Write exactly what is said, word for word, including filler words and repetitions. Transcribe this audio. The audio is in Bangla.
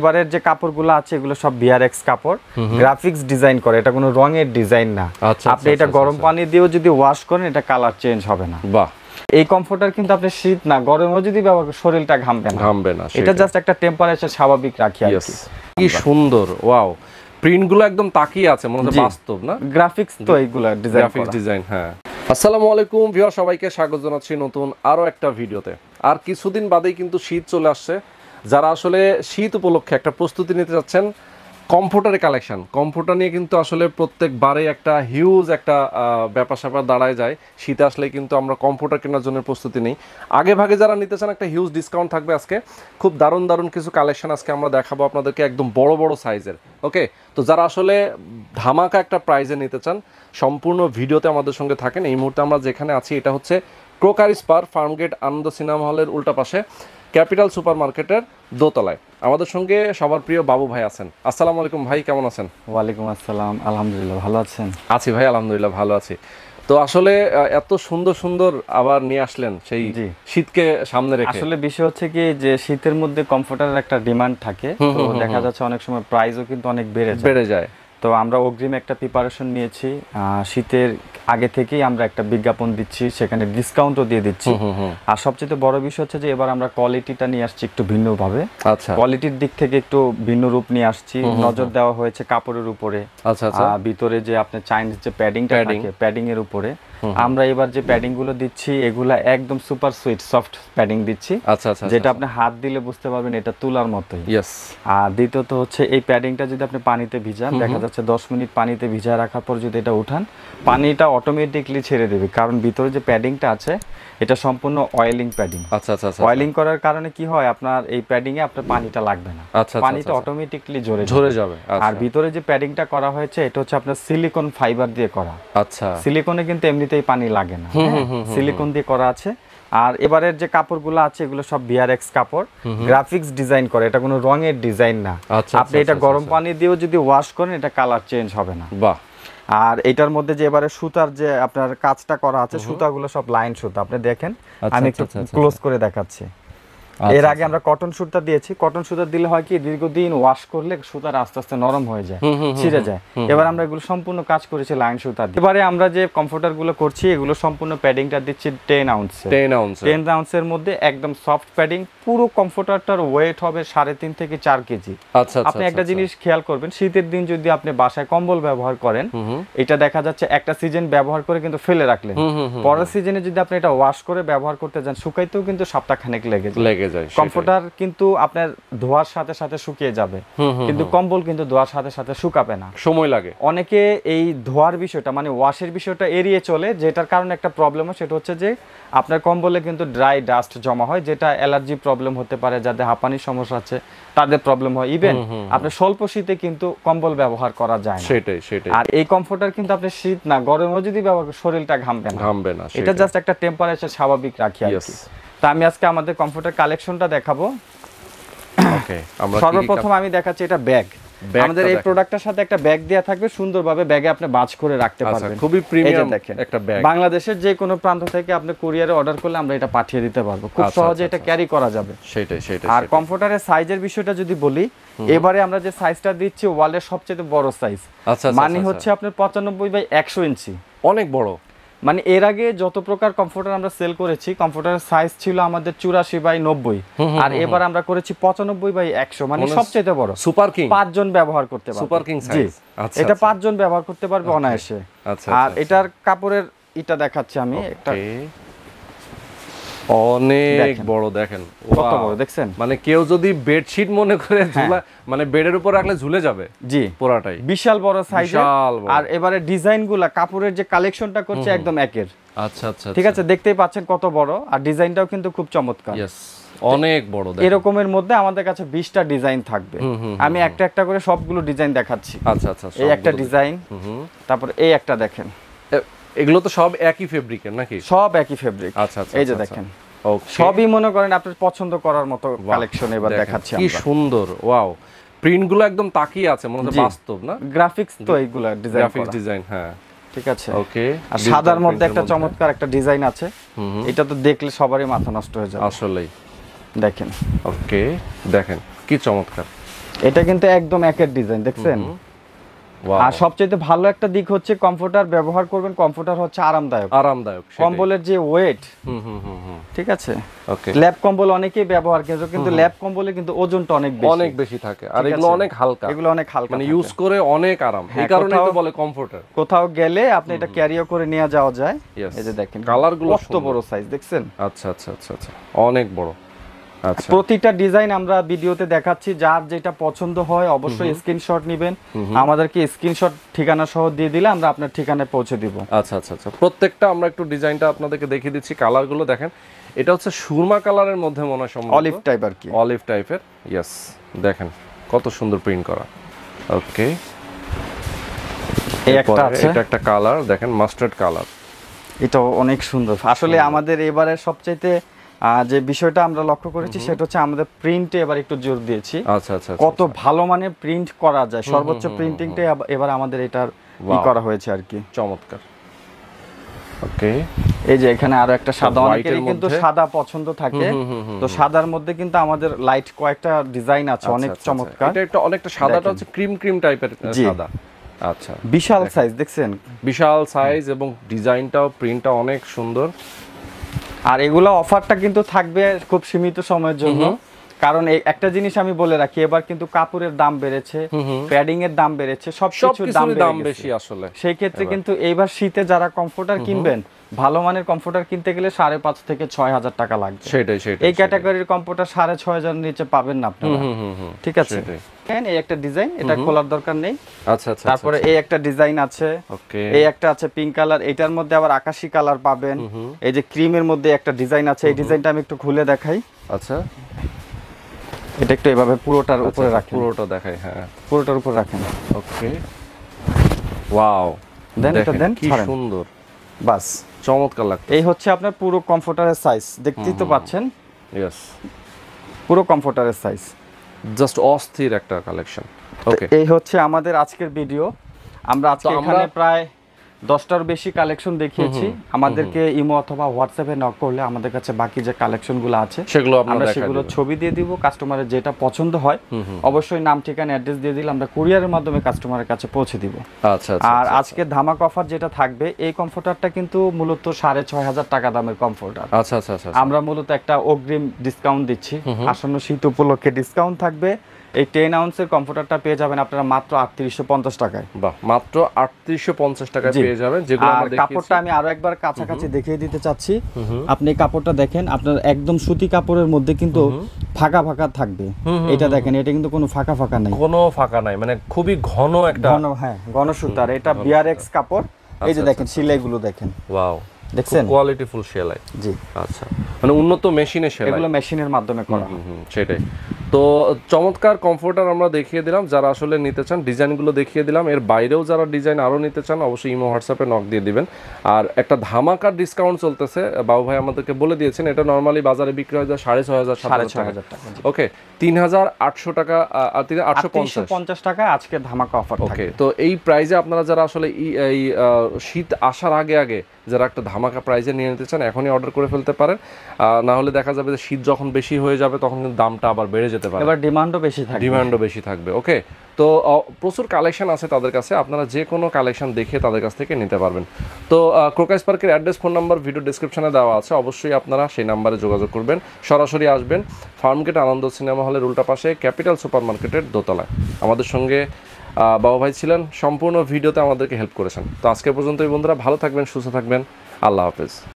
এবারের যে কাপড়গুলো আছে এগুলো সব বিআরএক্স কাপড়, গ্রাফিক্স ডিজাইন করে, এটা কোনো রঙের ডিজাইন না। আপনি এটা গরম পানি দিয়েও যদি ওয়াশ করেন এটা কালার চেঞ্জ হবে না। বাহ, এই কমফোর্টার কিন্তু আপনি শীত না গরমেও যদি ব্যবহার করেন শরীরটা ঘামবে না ঘামবে না এটা জাস্ট একটা টেম্পারেচার স্বাভাবিক রাখি আর কি। কি সুন্দর, ওয়াও, প্রিন্টগুলো একদম তাকিয়ে আছে, মনে হচ্ছে বাস্তব না, গ্রাফিক্স তো এইগুলা ডিজাইন গ্রাফিক্স ডিজাইন। হ্যাঁ, আসসালামু আলাইকুম ভিউয়ার, সবাইকে স্বাগত জানাচ্ছি নতুন আরো একটা ভিডিওতে। আর কিছুদিন বাদেই কিন্তু শীত চলে আসছে। যারা আসলে শীত উপলক্ষে একটা প্রস্তুতি নিতে যাচ্ছেন, কমফোর্টারের কালেকশন, কমফোর্টার নিয়ে কিন্তু আসলে প্রত্যেকবারে একটা হিউজ একটা ব্যাপার স্যাপার দাঁড়ায় যায়। শীতে আসলে কিন্তু আমরা কমফোর্টার কেনার জন্য প্রস্তুতি নিই। আগে ভাগে যারা নিতে চান একটা হিউজ ডিসকাউন্ট থাকবে আজকে। খুব দারুণ দারুণ কিছু কালেকশন আজকে আমরা দেখাবো আপনাদেরকে, একদম বড় বড় সাইজের। ওকে, তো যারা আসলে ধামাকা একটা প্রাইজে নিতে চান সম্পূর্ণ ভিডিওতে আমাদের সঙ্গে থাকেন। এই মুহূর্তে আমরা যেখানে আছি এটা হচ্ছে crockeries park, Farmgate Ananda cinema হলের উল্টা পাশে, ক্যাপিটাল সুপার মার্কেটের দোতলায়। আমাদের সঙ্গে সবার প্রিয় বাবু ভাই আছেন। আসসালামু আলাইকুম ভাই, কেমন আছেন? ওয়ালাইকুম আসসালাম, আলহামদুলিল্লাহ, ভালো আছেন? আছি ভাই, আলহামদুলিল্লাহ ভালো আছি। তো আসলে এত সুন্দর সুন্দর আবার নিয়ে আসলেন সেই শীতকে সামনে রেখে। আসলে বিষয় হচ্ছে কি যে শীতের মধ্যে কমফোর্টারের একটা ডিমান্ড থাকে, তো দেখা যাচ্ছে অনেক সময় প্রাইসও কিন্তু অনেক বেড়ে যায় বেড়ে যায় তো আমরা অগ্রিম একটা প্রিপারেশন নিয়েছি। শীতের আগে থেকেই আমরা একটা বিজ্ঞাপন দিচ্ছি, সেখানে ডিসকাউন্টও দিয়ে দিচ্ছি। আর সবচেয়ে বড় বিষয় হচ্ছে যে এবার আমরা কোয়ালিটিটা নিয়ে আসছি একটু ভিন্নভাবে। আচ্ছা, কোয়ালিটির দিক থেকে একটু ভিন্ন রূপ নিয়ে আসছি। নজর দেওয়া হয়েছে কাপড়ের উপরে। আচ্ছা আচ্ছা, ভিতরে যে আপনার চাইনিজ যে প্যাডিংটা থাকে প্যাডিং এর উপরে আমরা এবার যে প্যাডিং গুলো দিচ্ছি এগুলা একদম সুপার সুইট সফট প্যাডিং দিচ্ছি। আচ্ছা আচ্ছা, যেটা আপনি হাত দিলে বুঝতে পারবেন এটা তুলার মতোই। ইয়েস। আর দ্বিতীয়ত হচ্ছে এই প্যাডিংটা যদি আপনি পানিতে ভিজান, দেখা যাচ্ছে দশ মিনিট পানিতে ভিজা রাখার পর যদি এটা উঠান, পানিটা অটোমেটিকলি ছেড়ে দেবে, কারণ ভিতরে যে প্যাডিংটা আছে এটা সম্পূর্ণ অয়েলিং প্যাডিং। আচ্ছা আচ্ছা, অয়েলিং করার কারণে কি হয়, আপনার এই প্যাডিং এ আপনার পানিটা লাগবে না, পানিটা অটোমেটিকলি ঝরে ঝরে যাবে। আর ভিতরে যে প্যাডিংটা করা হয়েছে এটা হচ্ছে আপনার সিলিকন ফাইবার দিয়ে করা। আচ্ছা, সিলিকনে কিন্তু এমনিতেই পানি লাগে না, সিলিকন দিয়ে করা আছে। আর এবারের যে কাপড়গুলো আছে এগুলো সব বিআরএক্স কাপড়, গ্রাফিক্স ডিজাইন করে, এটা কোনো রঙের ডিজাইন না। আপনি এটা গরম পানি দিয়েও যদি ওয়াশ করেন এটা কালার চেঞ্জ হবে না। বাহ। আর এটার মধ্যে যে এবারে সুতার যে আপনার কাজটা করা আছে, সুতাগুলো সব লাইন সুতা, আপনি দেখেন আমি একটু ক্লোজ করে দেখাচ্ছি। এর আগে আমরা কটন সুতা দিয়েছি, কটন সুতা দিলে হয় কি দীর্ঘদিন ওয়াশ করলে সুতার আস্তে আস্তে নরম হয়ে যায়, ছিঁড়ে যায়। এবার আমরা এগুলো সম্পূর্ণ কাজ করেছি লাইন সুতা দিয়ে। এবারে আমরা যে কমফোর্টার গুলো করছি এগুলো সম্পূর্ণ প্যাডিংটা দিচ্ছি ten ounce ten ounce ten আউন্সের মধ্যে একদম সফট প্যাডিং। পুরো কমফোর্টারটার ওয়েট হবে সাড়ে তিন থেকে চার কেজি। আচ্ছা, আপনি একটা জিনিস খেয়াল করবেন, শীতের দিন যদি আপনি বাসায় কম্বল ব্যবহার করেন, এটা দেখা যাচ্ছে একটা সিজন ব্যবহার করে কিন্তু ফেলে রাখলেন, পরের সিজনে যদি আপনি এটা ওয়াশ করে ব্যবহার করতে যান শুকাইতেও কিন্তু সপ্তাহখানেক লেগে লেগে যায়। কমফোর্টার কিন্তু আপনার ধোয়ার সাথে সাথে শুকিয়ে যাবে, কিন্তু কম্বল কিন্তু ধোয়ার সাথে সাথে শুকাবে না, সময় লাগে। অনেকে এই ধোয়ার বিষয়টা মানে ওয়াশের বিষয়টা এড়িয়ে চলে, যেটার কারণে একটা প্রবলেম হয়, সেটা হচ্ছে যে আপনার কম্বলে কিন্তু ড্রাই ডাস্ট জমা হয়, যেটা অ্যালার্জি প্রবলেম হতে পারে, যাদের হাঁপানির সমস্যা আছে তাদের প্রবলেম হয়। ইভেন আপনার স্বল্প শীতে কিন্তু কম্বল ব্যবহার করা যায় না। সেটাই সেটাই। আর এই কমফোর্টার কিন্তু আপনি শীত না গরমেও যদি ব্যবহার করেন শরীরটা ঘামবে না ঘামবে না এটা জাস্ট একটা টেম্পারেচার স্বাভাবিক রাখি আর কি। তা আমি আজকে আমাদের কমফোর্টার কালেকশনটা দেখাবো। ওকে, আমরা সর্বপ্রথম আমি দেখাচ্ছি এটা ব্যাগ। আমাদের এই প্রোডাক্টটার সাথে একটা ব্যাগ দেয়া থাকবে, সুন্দরভাবে ব্যাগে আপনি বাজ করে রাখতে পারবেন। খুবই প্রিমিয়াম একটা ব্যাগ, বাংলাদেশের যে কোনো প্রান্ত থেকে আপনি কুরিয়ারে অর্ডার করলে আমরা এটা পাঠিয়ে দিতে পারবো, খুব সহজে এটা ক্যারি করা যাবে। সেটাই সেটাই। আর কমফোর্টারের সাইজের বিষয়টা যদি বলি, এবারে আমরা যে সাইজটা দিচ্ছি ওয়ালের সবচেয়ে বড় সাইজ, মানে হচ্ছে আপনার পঁচানব্বই বাই একশো ইঞ্চি, অনেক বড়। মানে এর আগে যত প্রকার কমফোর্টার আমরা সেল করেছি কমফোর্টারের সাইজ ছিল আমাদের চুরাশি বাই নব্বই, আর এবার আমরা করেছি পঁচানব্বই বাই একশো, মানে সবচেয়ে বড়। সুপার কিং, পাঁচজন ব্যবহার করতে পারবে। সুপার কিং সাইজ, এটা পাঁচজন ব্যবহার করতে পারবে অনায়াসে। আর এটার কাপড়ের এটা দেখাচ্ছি আমি একটা, অনেক বড়, দেখেন কত বড়, দেখছেন? মানে কেউ যদি বেডশিট মনে করে ঝুলা, মানে বেডের উপর রাখলে ঝুলে যাবে। জি, পুরাটাই বিশাল বড় সাইজ। আর এবারে ডিজাইনগুলা, কাপড়ের যে কালেকশনটা করছে একদম একের। আচ্ছা আচ্ছা, ঠিক আছে, দেখতেই পাচ্ছেন কত বড়, আর ডিজাইনটাও কিন্তু খুব চমৎকার। ইয়েস, অনেক বড়। এরকমের মধ্যে আমাদের কাছে বিশটা ডিজাইন থাকবে, আমি একটা একটা করে সবগুলো ডিজাইন দেখাচ্ছি। আচ্ছা আচ্ছা, এই একটা ডিজাইন, তারপর এই একটা দেখেন, এগুলো তো সব একই ফেব্রিকের নাকি? সব একই ফেব্রিক। আচ্ছা আচ্ছা, এই যে দেখেন, সবই মনে করেন আপনার পছন্দ করার মতো কালেকশন এবার দেখাচ্ছি। কি সুন্দর, ওয়াও, প্রিন্টগুলো একদম তাকিয়ে আছে, মনে হচ্ছে বাস্তব না, গ্রাফিক্স তো এইগুলা ডিজাইন, গ্রাফিক্স ডিজাইন। হ্যাঁ, ঠিক আছে। ওকে, আর সাদার মধ্যে একটা চমৎকার একটা ডিজাইন আছে, এটা তো দেখলে সবারই মাথা নষ্ট হয়ে যায় আসলেই। দেখেন, ওকে, দেখেন কি চমৎকার, এটা কিন্তু একদম একের ডিজাইন দেখছেন। আর সবচেয়ে ভালো একটা দিক হচ্ছে কমফোর্টার ব্যবহার করবেন, কমফোর্টার হচ্ছে আরামদায়ক আরামদায়ক কম্বলের যে ওয়েট, হুম হুম হুম ঠিক আছে। ওকে, ল্যাপ কম্বল অনেকেই ব্যবহার করে কিন্তু ল্যাপ কম্বলে কিন্তু ওজনটা অনেক বেশি অনেক বেশি থাকে, আর এগুলো অনেক হালকা, এগুলো অনেক হালকা মানে ইউজ করে অনেক আরাম, এই কারণেই তো বলে কমফোর্টার। কোথাও গেলে আপনি এটা ক্যারিও করে নিয়ে যাওয়া যায়। এই যে দেখেন কালারগুলো কত বড় সাইজ দেখছেন। আচ্ছা আচ্ছা আচ্ছা আচ্ছা, অনেক বড়। আচ্ছা, প্রতিটা ডিজাইন আমরা ভিডিওতে দেখাচ্ছি, যার যেটা পছন্দ হয় অবশ্যই স্ক্রিনশট নেবেন, আমাদেরকে স্ক্রিনশট ঠিকানা সহ দিয়ে দিলে আমরা আপনার ঠিকানায় পৌঁছে দিব। আচ্ছা আচ্ছা আচ্ছা, প্রত্যেকটা আমরা একটু ডিজাইনটা আপনাদেরকে দেখিয়ে দিচ্ছি। কালারগুলো দেখেন, এটা হচ্ছে সুরমা কালারের মধ্যে মনে হয় সম্ভবত অলিভ টাইপ আর কি, অলিভ টাইপের। ইয়েস, দেখেন কত সুন্দর প্রিন্ট করা। ওকে, এই একটা আছে, এটা একটা কালার দেখেন, মাস্টার্ড কালার, এটা অনেক সুন্দর। আসলে আমাদের এবারে সবচাইতে যে বিষয়টা আমরা লক্ষ্য করেছি সেটা হচ্ছে আমাদের প্রিন্টে এবার একটু জোর দিয়েছি। আচ্ছা আচ্ছা, কত ভালো মানে প্রিন্ট করা যায়, সর্বোচ্চ প্রিন্টিংটা এবার আমাদের এটার ই করা হয়েছে আর কি। চমৎকার। ওকে, এই যে এখানে আরো একটা সাদা, অনেকেরই কিন্তু সাদা পছন্দ থাকে, তো সাদার মধ্যে কিন্তু আমাদের লাইট কয়েকটা ডিজাইন আছে অনেক চমৎকার। এটা একটা অনেকটা সাদাটা হচ্ছে ক্রিম ক্রিম টাইপের সাদা। আচ্ছা, বিশাল সাইজ দেখছেন, বিশাল সাইজ এবং ডিজাইনটাও প্রিন্টটা অনেক সুন্দর। আর এগুলো অফারটা কিন্তু থাকবে খুব সীমিত সময়ের জন্য, কারণ একটা জিনিস আমি বলে রাখি, এবার কিন্তু কাপড়ের দাম বেড়েছে, প্যাডিং এর দাম বেড়েছে, সবকিছুর দাম বেশি আসলে। সেই ক্ষেত্রে কিন্তু এইবার শীতে যারা কমফোর্টার কিনবেন, ভালো মানের কমফোর্টার কিনতে গেলে সাড়ে পাঁচ থেকে ছয় হাজার টাকা লাগবে। সেটাই সেটাই, এই ক্যাটাগরির কমফোর্টার সাড়ে ছয় হাজার নিচে পাবেন না আপনারা, ঠিক আছে। এই একটা ডিজাইন, এটা খোলার দরকার নেই। আচ্ছা আচ্ছা, তারপরে এই একটা ডিজাইন আছে, ওকে, এই একটা আছে পিঙ্ক কালার, এটার মধ্যে আবার আকাশী কালার পাবেন। এই যে ক্রিমের মধ্যে একটা ডিজাইন আছে, এই ডিজাইনটা আমি একটু খুলে দেখাই। আচ্ছা, এটা একটু এভাবে পুরোটার উপরে রাখেন, পুরোটা দেখাই, হ্যাঁ পুরোটার উপর রাখেন। ওকে, ওয়াও, দেন এটা দেন, কি সুন্দর, বাস চমৎকার লাগছে। এই হচ্ছে আপনার পুরো কমফোর্টারের সাইজ, দেখতেই তো পাচ্ছেন। ইয়েস, পুরো কমফোর্টারের সাইজ, জাস্ট অস্থির একটা কালেকশন। ওকে, এই হচ্ছে আমাদের আজকের ভিডিও। আমরা আজকে এখানে প্রায় দশটার বেশি কালেকশন দেখিয়েছি। আমাদেরকে ইমো অথবা হোয়াটসঅ্যাপে নক করলে আমাদের কাছে বাকি যে কালেকশনগুলো আছে সেগুলো আমরা সেগুলো ছবি দিয়ে দিব, কাস্টমারের যেটা পছন্দ হয় অবশ্যই নাম ঠিকানা অ্যাড্রেস দিয়ে দিলে আমরা কুরিয়ারের মাধ্যমে কাস্টমারের কাছে পৌঁছে দিব। আচ্ছা, আর আজকে ধামাক অফার যেটা থাকবে, এই কমফোর্টারটা কিন্তু মূলত সাড়ে ছয় হাজার টাকা দামের কমফোর্টার। আচ্ছা আচ্ছা আচ্ছা, আমরা মূলত একটা অগ্রিম ডিসকাউন্ট দিচ্ছি, আসন্ন শীত উপলক্ষে ডিসকাউন্ট থাকবে। এই টেন আউন্সের কমফোর্টারটা পেয়ে যাবেন আপনারা মাত্র আটত্রিশশো পঞ্চাশ টাকায়। বাহ, মাত্র আটত্রিশশো পঞ্চাশ টাকায় পেয়ে যাবেন। যেগুলো আমরা দেখিয়েছি, কাপড়টা আমি আরো একবার কাছাকাছি দেখিয়ে দিতে চাচ্ছি। আপনি কাপড়টা দেখেন, আপনার একদম সুতি কাপড়ের মধ্যে কিন্তু ফাঁকা ফাঁকা থাকবে। এটা দেখেন, এটা কিন্তু কোনো ফাঁকা ফাঁকা নাই, কোনো ফাঁকা নাই, মানে খুবই ঘন একটা ঘন, হ্যাঁ ঘন সুতার। এটা বিআরএক্স কাপড়। এই যে দেখেন সেলাইগুলো দেখেন, ওয়াও, দেখছেন কোয়ালিটি ফুল সেলাই। জি, আচ্ছা, মানে উন্নত মেশিনে সেলাই, এগুলো মেশিনের মাধ্যমে করা। সেটাই তো। চমৎকার কমফোর্টার আমরা দেখিয়ে দিলাম, যারা আসলে নিতে চান ডিজাইনগুলো দেখিয়ে দিলাম। এর বাইরেও যারা ডিজাইন আরও নিতে চান অবশ্যই ইমো হোয়াটসঅ্যাপে নক দিয়ে দিবেন। আর একটা ধামাকার ডিসকাউন্ট চলতেছে, বাবু ভাই আমাদেরকে বলে দিয়েছেন, এটা নর্মালি বাজারে বিক্রি হয় যায় সাড়ে ছয় হাজার সাড়ে ছয় হাজার টাকা। ওকে, তিন হাজার আটশো টাকা, আটশো পঞ্চাশ টাকা আজকে ধামাকা অফার। ওকে, তো এই প্রাইজে আপনারা যারা আসলে এই শীত আসার আগে আগে যারা একটা ধামাকা প্রাইজে নিয়ে নিতে চান এখনই অর্ডার করে ফেলতে পারেন, না হলে দেখা যাবে যে শীত যখন বেশি হয়ে যাবে তখন কিন্তু দামটা আবার বেড়ে যেতে পারে, এবার ডিমান্ডও বেশি থাকবে, ডিমান্ডও বেশি থাকবে। ওকে, তো প্রচুর কালেকশন আছে তাদের কাছে, আপনারা যে কোনো কালেকশন দেখে তাদের কাছ থেকে নিতে পারবেন। তো ক্রোকারিজ পার্কের অ্যাড্রেস, ফোন নাম্বার ভিডিও ডেসক্রিপশনে দেওয়া আছে, অবশ্যই আপনারা সেই নাম্বারে যোগাযোগ করবেন। সরাসরি আসবেন ফার্মগেট আনন্দ সিনেমা হলের উল্টা পাশে ক্যাপিটাল সুপার মার্কেটের দোতলায়। আমাদের সঙ্গে বাবু ভাই ছিলেন, সম্পূর্ণ ভিডিওতে আমাদেরকে হেল্প করেছেন। তো আজকে পর্যন্তই বন্ধুরা, ভালো থাকবেন, সুস্থ থাকবেন, আল্লাহ হাফেজ।